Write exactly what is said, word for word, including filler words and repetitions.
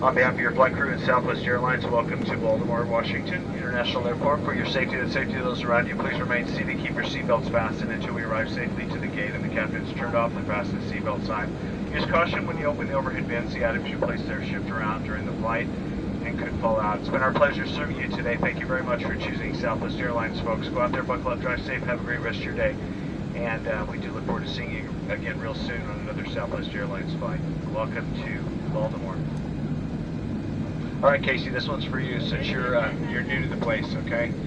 On behalf of your flight crew and Southwest Airlines, welcome to Baltimore, Washington International Airport. For your safety and the safety of those around you, please remain seated. Keep your seatbelts fastened until we arrive safely to the gate and the captain has turned off the fasten seatbelt sign. Use caution when you open the overhead bins. The items you place there shift around during the flight and could fall out. It's been our pleasure serving you today. Thank you very much for choosing Southwest Airlines, folks. Go out there, buckle up, drive safe, have a great rest of your day. And uh, we do look forward to seeing you again real soon on another Southwest Airlines flight. Welcome to Baltimore. All right, Casey, this one's for you since you're uh, you're new to the place, okay?